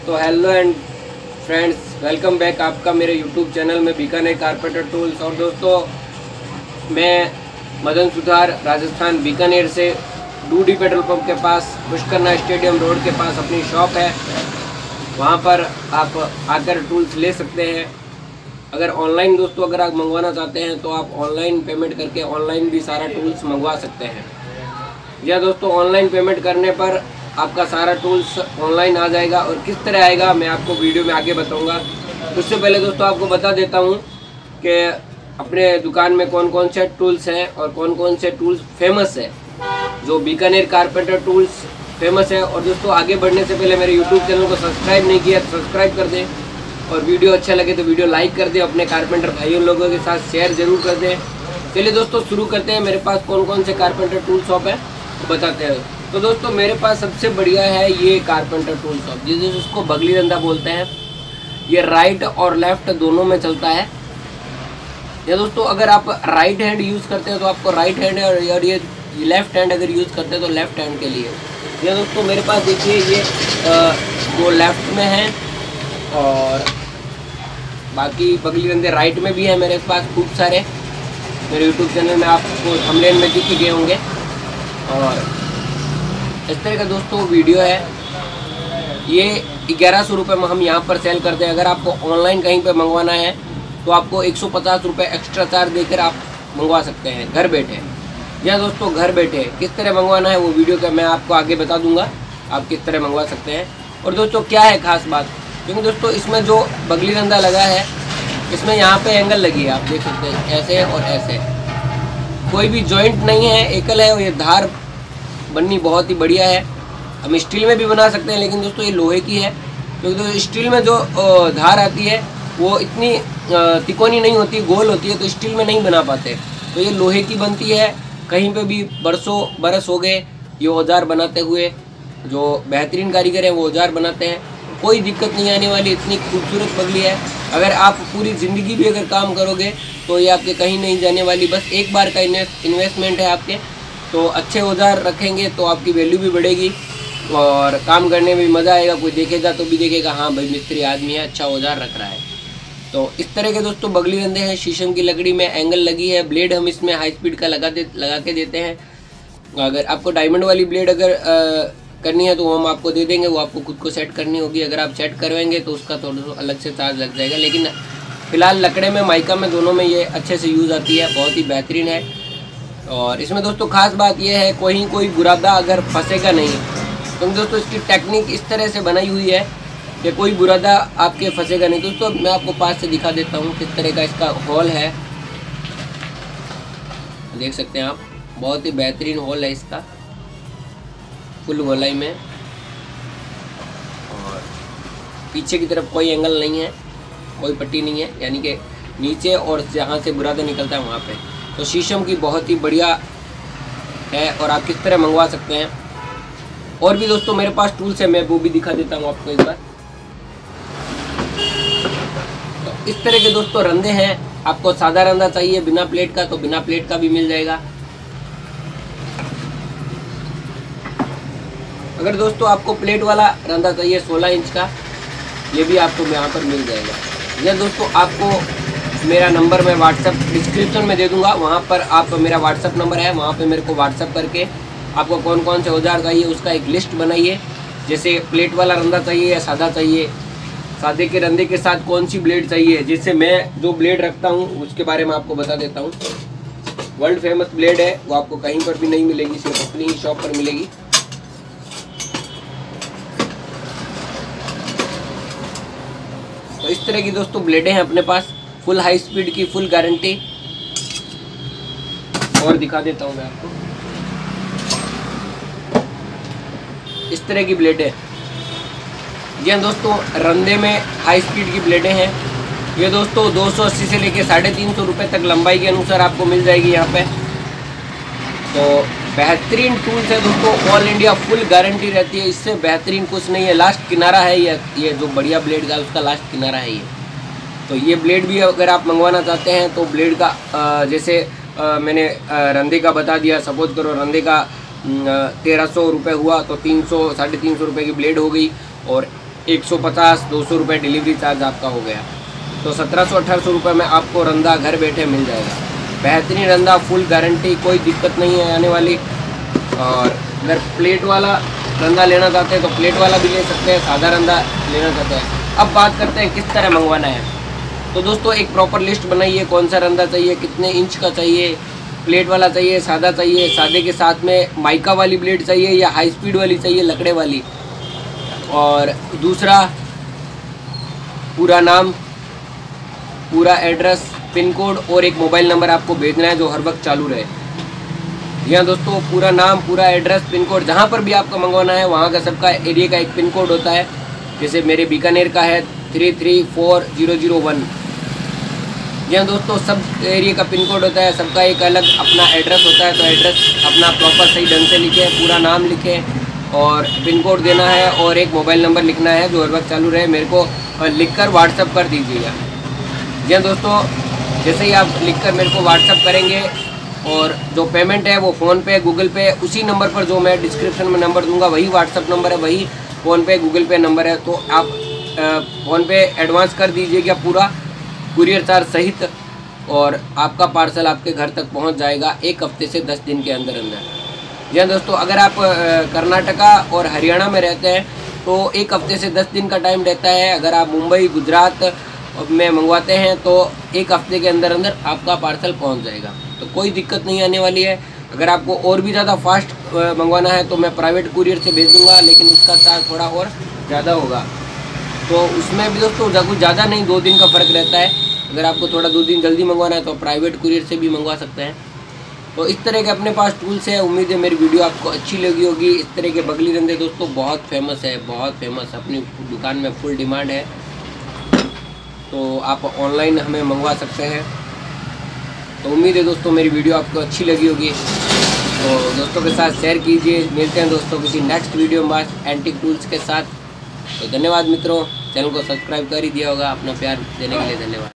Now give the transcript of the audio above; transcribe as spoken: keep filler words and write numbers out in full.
तो hello and friends, welcome back आपका मेरे यूट्यूब चैनल में बीकानेर कारपेंटर टूल्स। और दोस्तों, मैं मदन सुधार राजस्थान बीकानेर से डूडी पेट्रोल पंप के पास पुष्करना स्टेडियम रोड के पास अपनी शॉप है। वहाँ पर आप आकर टूल्स ले सकते हैं। अगर ऑनलाइन दोस्तों अगर आप मंगवाना चाहते हैं तो आप ऑनलाइन पेमेंट करके ऑनलाइन भी सारा टूल्स मंगवा सकते हैं। या दोस्तों, ऑनलाइन पेमेंट करने पर आपका सारा टूल्स ऑनलाइन आ जाएगा और किस तरह आएगा मैं आपको वीडियो में आगे बताऊंगा। उससे पहले दोस्तों आपको बता देता हूं कि अपने दुकान में कौन कौन से टूल्स हैं और कौन कौन से टूल्स फेमस है। जो बीकानेर कारपेंटर टूल्स फेमस है। और दोस्तों, आगे बढ़ने से पहले मेरे यूट्यूब चैनल को सब्सक्राइब नहीं किया तो सब्सक्राइब कर दें, और वीडियो अच्छा लगे तो वीडियो लाइक कर दें, अपने कारपेंटर भाइयों लोगों के साथ शेयर जरूर कर दें। चलिए दोस्तों शुरू करते हैं। मेरे पास कौन कौन से कारपेंटर टूल शॉप है तो बताते हैं। तो दोस्तों, मेरे पास सबसे बढ़िया है ये कारपेंटर टूल शॉप, जिसे उसको बगली धंधा बोलते हैं। ये राइट और लेफ्ट दोनों में चलता है। या दोस्तों, अगर आप राइट हैंड यूज़ करते हैं तो आपको राइट हैंड है, और ये लेफ्ट हैंड अगर यूज़ करते हैं तो लेफ्ट हैंड के लिए। ये दोस्तों मेरे पास देखिए, ये वो लेफ्ट में है और बाकी बगली धंधे राइट में भी है मेरे पास खूब सारे। मेरे यूट्यूब चैनल में आपको थंबनेल में दिख ही गए होंगे। और इस तरह का दोस्तों वीडियो है। ये ग्यारह सौ रुपये में हम यहाँ पर सेल करते हैं। अगर आपको ऑनलाइन कहीं पे मंगवाना है तो आपको एक सौ पचास रुपये एक्स्ट्रा चार्ज देकर आप मंगवा सकते हैं घर बैठे। या दोस्तों, घर बैठे किस तरह मंगवाना है वो वीडियो का मैं आपको आगे बता दूंगा, आप किस तरह मंगवा सकते हैं। और दोस्तों, क्या है खास बात, क्योंकि दोस्तों इसमें जो बगली धंधा लगा है, इसमें यहाँ पे एंगल लगी है, आप देख सकते हैं ऐसे और ऐसे। कोई भी जॉइंट नहीं है, एकल है। और ये धार बननी बहुत ही बढ़िया है। हम स्टील में भी बना सकते हैं, लेकिन दोस्तों ये लोहे की है। क्योंकि तो स्टील में जो धार आती है वो इतनी तिकोनी नहीं होती, गोल होती है, तो स्टील में नहीं बना पाते। तो ये लोहे की बनती है। कहीं पे भी बरसों बरस हो गए ये औजार बनाते हुए। जो बेहतरीन कारीगर हैं वो औजार बनाते हैं, कोई दिक्कत नहीं आने वाली। इतनी खूबसूरत बगली है। अगर आप पूरी ज़िंदगी भी अगर काम करोगे तो ये आपके कहीं नहीं जाने वाली। बस एक बार का इन्वेस्टमेंट है आपके। तो अच्छे औजार रखेंगे तो आपकी वैल्यू भी बढ़ेगी और काम करने में भी मज़ा आएगा। कोई देखेगा तो भी देखेगा हाँ भाई मिस्त्री आदमी है, अच्छा औजार रख रहा है। तो इस तरह के दोस्तों बगली धंधे हैं। शीशम की लकड़ी में एंगल लगी है। ब्लेड हम इसमें हाई स्पीड का लगा दे लगा के देते हैं। अगर आपको डायमंड वाली ब्लेड अगर आ, करनी है तो हम आपको दे देंगे, वो आपको खुद को सेट करनी होगी। अगर आप सेट करवाएंगे तो उसका थोड़ा सा अलग से चार्ज लग जाएगा। लेकिन फिलहाल लकड़े में, माइका में, दोनों में ये अच्छे से यूज़ आती है, बहुत ही बेहतरीन है। और इसमें दोस्तों खास बात यह है, कोई कोई बुरादा अगर फंसेगा नहीं। तो दोस्तों इसकी टेक्निक इस तरह से बनाई हुई है कि कोई बुरादा आपके फंसेगा नहीं। दोस्तों मैं आपको पास से दिखा देता हूँ किस तरह का इसका हॉल है। देख सकते हैं आप, बहुत ही बेहतरीन हॉल है इसका, फुल गोलाई में। और पीछे की तरफ कोई एंगल नहीं है, कोई पट्टी नहीं है, यानी कि नीचे और जहाँ से बुरादा निकलता है वहाँ पे। तो शीशम की बहुत ही बढ़िया है और आप किस तरह मंगवा सकते हैं। और भी दोस्तों मेरे पास टूल्स है, मैं वो भी दिखा देता हूँ आपको एक बार। तो इस तरह के दोस्तों रंधे हैं। आपको सादा रंधा चाहिए बिना प्लेट का तो बिना प्लेट का भी मिल जाएगा। अगर दोस्तों आपको प्लेट वाला रंधा चाहिए सोलह इंच का, ये भी आपको यहाँ पर मिल जाएगा। या दोस्तों, आपको मेरा नंबर मैं व्हाट्सएप डिस्क्रिप्शन में दे दूंगा, वहाँ पर आप मेरा व्हाट्सएप नंबर है, वहाँ पे मेरे को व्हाट्सएप करके आपको कौन कौन से औजार चाहिए उसका एक लिस्ट बनाइए। जैसे प्लेट वाला रंधा चाहिए या सादा चाहिए, सादे के रंधे के साथ कौन सी ब्लेड चाहिए। जिससे मैं जो ब्लेड रखता हूँ उसके बारे में आपको बता देता हूँ। वर्ल्ड फेमस ब्लेड है, वो आपको कहीं पर भी नहीं मिलेगी, सिर्फ अपनी ही शॉप पर मिलेगी। तो इस तरह की दोस्तों ब्लेडें हैं अपने पास, फुल हाई स्पीड की, फुल गारंटी। और दिखा देता हूँ मैं आपको, इस तरह की ब्लेडें। ये दोस्तों रंधे में हाई स्पीड की ब्लेडें हैं। ये दोस्तों दो सौ अस्सी से लेके साढ़े तीन सौ रुपये तक लंबाई के अनुसार आपको मिल जाएगी यहाँ पे। तो बेहतरीन टूल्स है दोस्तों, ऑल इंडिया फुल गारंटी रहती है। इससे बेहतरीन कुछ नहीं है। लास्ट किनारा है ये ये जो बढ़िया ब्लेड का उसका लास्ट किनारा है ये। तो ये ब्लेड भी अगर आप मंगवाना चाहते हैं तो ब्लेड का जैसे मैंने रंधे का बता दिया, सपोज करो रंधे का तेरह सौ रुपये हुआ तो तीन सौ साढ़े तीन सौ रुपये की ब्लेड हो गई। और एक सौ पचास दो सौ रुपये डिलीवरी चार्ज आपका हो गया, तो सत्रह सौ अठारह सौ रुपये में आपको रंदा घर बैठे मिल जाएगा। बेहतरीन रंदा, फुल गारंटी, कोई दिक्कत नहीं है आने वाली। और अगर प्लेट वाला रंदा लेना चाहते हैं तो प्लेट वाला भी ले सकते हैं, सादा रंदा लेना चाहते हैं। अब बात करते हैं किस तरह मंगवाना है। तो दोस्तों एक प्रॉपर लिस्ट बनाइए, कौन सा रंदा चाहिए, कितने इंच का चाहिए, प्लेट वाला चाहिए, सादा चाहिए, सादे के साथ में माइका वाली ब्लेड चाहिए या हाई स्पीड वाली चाहिए, लकड़े वाली। और दूसरा, पूरा नाम, पूरा एड्रेस, पिन कोड और एक मोबाइल नंबर आपको भेजना है जो हर वक्त चालू रहे। यहाँ दोस्तों पूरा नाम, पूरा एड्रेस, पिन कोड, जहाँ पर भी आपका मंगवाना है वहाँ का सबका एरिया का एक पिन कोड होता है। जैसे मेरे बीकानेर का है three three four zero zero one. यहाँ दोस्तों सब एरिया का पिन कोड होता है, सबका एक अलग अपना एड्रेस होता है। तो एड्रेस अपना प्रॉपर सही ढंग से लिखें, पूरा नाम लिखें और पिन कोड देना है और एक मोबाइल नंबर लिखना है जो हर वक्त चालू रहे। मेरे को लिखकर व्हाट्सअप कर दीजिएगा। जी हाँ दोस्तों, जैसे ही आप लिखकर मेरे को व्हाट्सअप करेंगे और जो पेमेंट है वो फ़ोनपे, गूगल पे, उसी नंबर पर जो मैं डिस्क्रिप्शन में नंबर दूंगा वही व्हाट्सअप नंबर है, वही फ़ोनपे गूगल पे नंबर है। तो आप फ़ोनपे एडवांस कर दीजिएगा पूरा कुरियर चार्ज सहित, और आपका पार्सल आपके घर तक पहुंच जाएगा एक हफ्ते से दस दिन के अंदर अंदर। जी हाँ दोस्तों, अगर आप कर्नाटका और हरियाणा में रहते हैं तो एक हफ्ते से दस दिन का टाइम रहता है। अगर आप मुंबई, गुजरात में मंगवाते हैं तो एक हफ्ते के अंदर अंदर आपका पार्सल पहुंच जाएगा, तो कोई दिक्कत नहीं आने वाली है। अगर आपको और भी ज़्यादा फास्ट मंगवाना है तो मैं प्राइवेट कुरियर से भेज दूँगा, लेकिन उसका चार्ज थोड़ा और ज़्यादा होगा। तो उसमें भी दोस्तों कुछ ज़्यादा नहीं, दो दिन का फ़र्क रहता है। अगर आपको थोड़ा दो दिन जल्दी मंगवाना है तो प्राइवेट कुरियर से भी मंगवा सकते हैं। तो इस तरह के अपने पास टूल्स है। उम्मीद है मेरी वीडियो आपको अच्छी लगी होगी। इस तरह के बगली रंदे दोस्तों बहुत फेमस है, बहुत फेमस, अपनी दुकान में फुल डिमांड है। तो आप ऑनलाइन हमें मंगवा सकते हैं। तो उम्मीद है दोस्तों मेरी वीडियो आपको अच्छी लगी होगी, तो दोस्तों के साथ शेयर कीजिए। मिलते हैं दोस्तों किसी नेक्स्ट वीडियो में एंटीक टूल्स के साथ। तो धन्यवाद मित्रों, चैनल को सब्सक्राइब कर ही दिया होगा। अपना प्यार देने के लिए धन्यवाद।